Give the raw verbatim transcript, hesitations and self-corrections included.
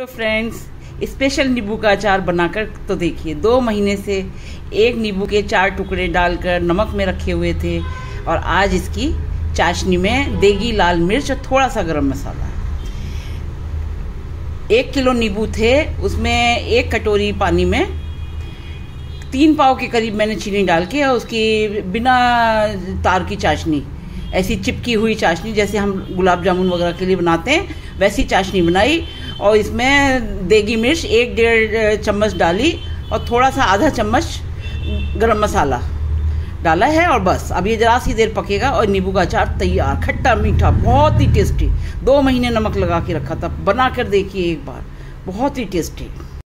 Hello friends, special नींबू का अचार बनाकर तो देखिए। दो महीने से एक नींबू के चार टुकड़े डालकर नमक में रखे हुए थे और आज इसकी चाशनी में देगी लाल मिर्च और थोड़ा सा गरम मसाला। एक किलो नींबू थे, उसमें एक कटोरी पानी में तीन पाव के करीब मैंने चीनी डाल के और उसकी बिना तार की चाशनी, ऐसी चिपकी हुई चाशनी जैसे हम गुलाब जामुन वगैरह के लिए बनाते हैं वैसी चाशनी बनाई। और इसमें देगी मिर्च एक डेढ़ चम्मच डाली और थोड़ा सा आधा चम्मच गरम मसाला डाला है और बस अब ये ज़रा सी देर पकेगा और नींबू का अचार तैयार। खट्टा मीठा, बहुत ही टेस्टी। दो महीने नमक लगा के रखा था, बना कर देखिए एक बार, बहुत ही टेस्टी।